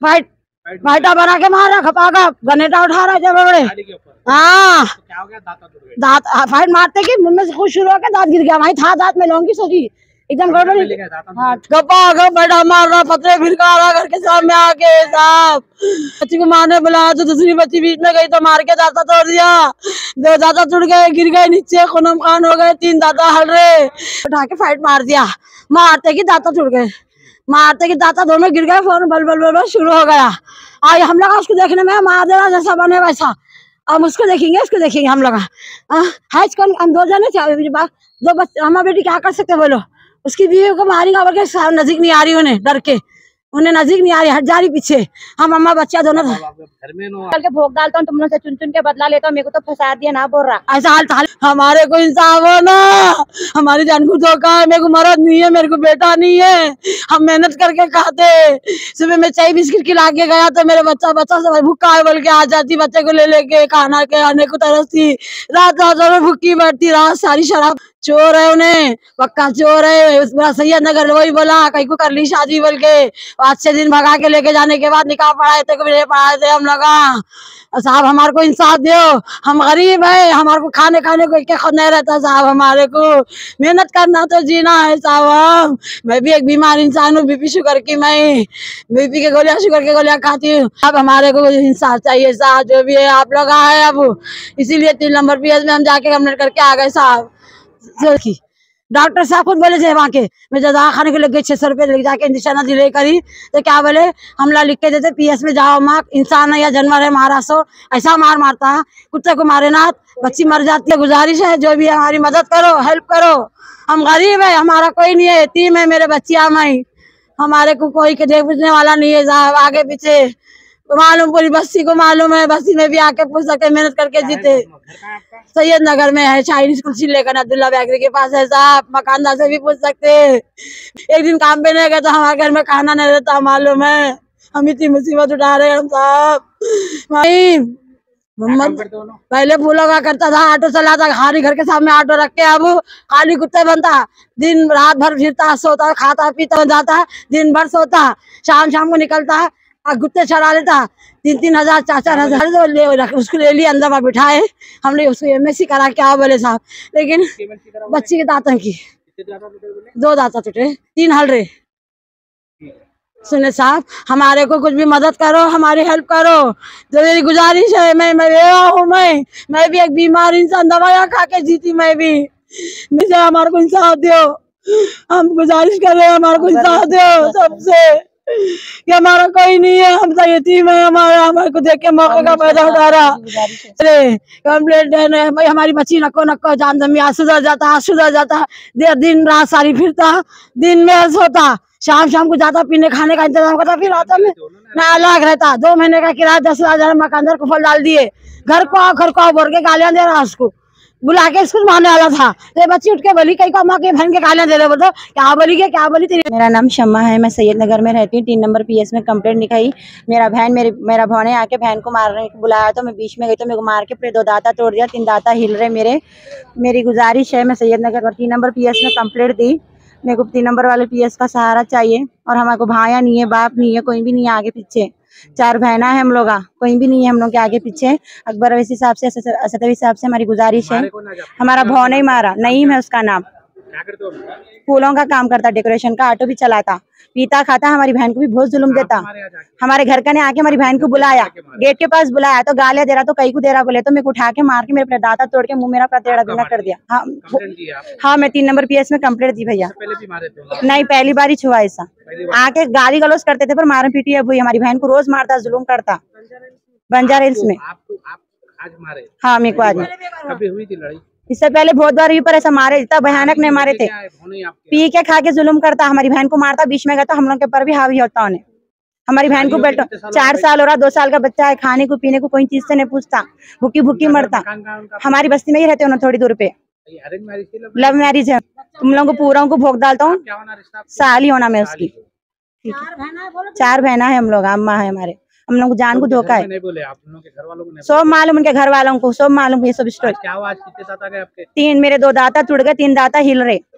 Fight phyta बना के मारा, खपाका गनेटा उठा रहा है बड़े। हाँ दांत फाइट मारते कि मुंह में से खुश शुरू होकर दांत गिर गया, वहीं था दांत में लौंगी सोची एकदम गड़बड़ी। हाँ गप्पा बैठा मार रहा, पतरे फिर रहा घर के सामने आके साहब। बच्ची को मारने बुलाया तो दूसरी बच्ची बीच में गई तो मार के दांता तोड़ दिया, दो दांता टूट गए, गिर गए नीचे, खूनम खान हो गए, 3 दांता हल रहे, उठा के फाइट मार दिया, मारते की दांता टूट गए, मारते की दांता दोनों गिर गए, फोन बल बल बल शुरू हो गया। आज हम लोग उसको देखने में मार देना जैसा बने वैसा, हम उसको देखेंगे उसको देखेंगे हम लोग। हम 2 जने थे, 2 बच्चे, हमारी बेटी क्या कर सकते बोलो, उसकी बीवी को मारेंगे बोल के नजदीक नहीं आ रही, उन्हें डर के, उन्हें नजदीक नहीं आ रही, हट जा रही पीछे। हम अम्मा बच्चा दोनों घर के भोग डालता हूँ, तुम लोग से चुन चुन के बदला लेता हूँ, मेरे को तो फंसा दिया ना बोल रहा। ऐसा हाल था, हमारे को इंसाफ हो ना, हमारी जान को धोखा है, मेरे को मर्द नहीं है, मेरे को बेटा नहीं है, हम मेहनत करके खाते। सुबह में चाय बिस्किट खिला के गया तो मेरे बच्चा सब भूखा है बोल के आ जाती, बच्चे को ले लेके खाना के आने को तरसती, रात में भूखी बैठती, रात सारी शराब। चोर है, उन्हें पक्का चोर है। सैयद नगर वही बोला कहीं को कर ली शादी बोल के, 5-6 दिन भगा के लेके जाने के बाद निकाह पढ़ाए थे, पढ़ाए थे हम लोग। साहब हमारे को इंसाफ दो, हम गरीब है, हमारे को खाने को एक नहीं रहता साहब, हमारे को मेहनत करना तो जीना है साहब। मैं भी एक बीमार इंसान हूँ, बीपी शुगर की, मैं बीपी के गोलियां शुगर के गोलियां खाती हूँ। अब हमारे को इंसाफ चाहिए साहब, जो भी है आप लोग आए अब, इसीलिए 3 नंबर PS में हम जाके कंप्लेंट करके आ गए साहब। डॉक्टर साहब खुद बोले थे वहाँ के, मैं जब खाने को लग गई 600 रुपये लेके जाके इंजेक्शन डिले करी तो क्या बोले, हमला लिख के देते PS में जाओ, माँ इंसान है या जानवर है, मारा सो ऐसा मारता है, कुत्ते को मारे ना बच्ची मर जाती है। गुजारिश है जो भी है हमारी मदद करो, हेल्प करो, हम गरीब है, हमारा कोई नहीं है, यतीम है मेरे बच्चियां, मैं हमारे को कोई के देख पूछने वाला नहीं है साहब। आगे पीछे मालूम, पूरी बस्ती को मालूम है, बस्ती में भी आके पूछ सकते, मेहनत करके जीते। सैयद नगर में है, चाइनीज कुल्ची लेकर अब्दुल्ला बेकरी के पास है साहब, मकानदार से भी पूछ सकते। एक दिन काम पे नहीं गए तो हमारे घर में खाना नहीं रहता, मालूम है, हम इतनी मुसीबत उठा रहे हैं साहब। भाई पहले फूलों का करता था, ऑटो चलाता, खाली घर के सामने ऑटो रख के, अब खाली कुत्ते बनता, दिन रात भर फिरता, सोता, खाता पीता जाता, दिन भर सोता, शाम को निकलता है और गुत्ते चढ़ा लेता, 3-3 हजार 4-4 हजार उसको ले लिया, अंदर में बिठाए, हमने उसको MSc करा के आओ बोले साहब, लेकिन बच्ची के दांतों की 2 दांत टूटे, 3 हल रहे। सुने साहब हमारे को कुछ भी मदद करो, हमारी हेल्प करो, जो मेरी गुजारिश है। मैं हूँ, मैं भी एक बीमार इंसान, दवाइयाँ खा के जीती, मैं भी, मुझे हमारे को इंसाफ दो, हम गुजारिश कर रहे हैं, हमारे को इंसाफ दो सबसे, कि हमारा कोई नहीं है, हम तो यतीम है, हमारे को देख के मौके का फायदा उठा रहा। कंप्लेंट है भाई, हमारी बच्ची नको जान दमी सुधर जाता, दिन रात सारी फिरता, दिन में सोता, शाम को जाता, पीने खाने का इंतजाम करता, फिर आता में ना अलग रहता। 2 महीने का किराया 10,000 मकानदार को फल डाल दिए, घर को आओ बोल के गालियां दे रहा, उसको बुला के स्कूल मारने वाला था, तो बच्ची उठ के बोली कहीं को माँ के बहन के गालियां दे रहे, बोलो क्या बोली तेरी। मेरा नाम शम्मा है, मैं सैयद नगर में रहती हूँ, 3 नंबर PS में कंप्लेंट लिखाई। मेरा भौने आके बहन को मारने बुलाया तो मैं बीच में गई तो मेरे को मार के पूरे 2 दांता तोड़ दिया, 3 दांता हिल रहे मेरी गुजारिश है, मैं सैयद नगर पर 3 नंबर PS में कंप्लेंट दी, मेरे को 3 नंबर वाले PS का सहारा चाहिए, और हमारे को भाया नहीं है, बाप नहीं है, कोई भी नहीं है आगे पीछे, 4 बहना है हम लोग, कोई भी नहीं है हम लोग के आगे पीछे। अकबर अवैसी साहब से, असदवी साहब से हमारी गुजारिश है, हमारा भौने ही मारा, नईम है उसका नाम, फूलों का काम करता, डेकोरेशन का, ऑटो भी चलाता, पीता खाता, हमारी बहन को भी बहुत जुल्म देता। हमारे घर का ने आके हमारी बहन को बुलाया, गेट के पास बुलाया तो गालियां दे रहा, तो कहीं को दे रहा बोले, तो मेरे को उठा के मार के मेरे दांता तोड़ के मुंह मेरा टेढ़ा बिना कर दिया। हाँ मैं 3 नंबर PS में कंप्लेंट दी भैया। नहीं, पहली बार ही छुआ ऐसा, आके गाली गलौज करते थे पर मार पीटी है, हमारी बहन को रोज मारता, जुल्म करता, बंजारा हिल्स में। हाँ मेरे को आज हुई थी लड़ाई, इससे पहले बहुत बार पर ऐसा मारे, इतना भयानक नहीं मारे थे, पी के खा के जुल्म करता, हमारी बहन को मारता, बीच में गया तो हम लोग के पर भी हावी होता उन्हें। हमारी बहन को बेटा 4 साल हो रहा, 2 साल का बच्चा है, खाने को पीने को कोई चीज से नहीं पूछता, भूखी मरता। हमारी बस्ती में ही रहते उन्हें थोड़ी दूर पे, लव मैरिज है, तुम लोगों को पूरा को भोग डालता हूँ, साल ही होना मैं उसकी, 4 बहना है हम लोग, अम्मा है हमारे, हम लोग जान को धोखा है, सब मालूम, उनके घर वालों को सब मालूम, ये सब स्टोरी। 3 मेरे 2 दांता टूट गए, 3 दांता हिल रहे।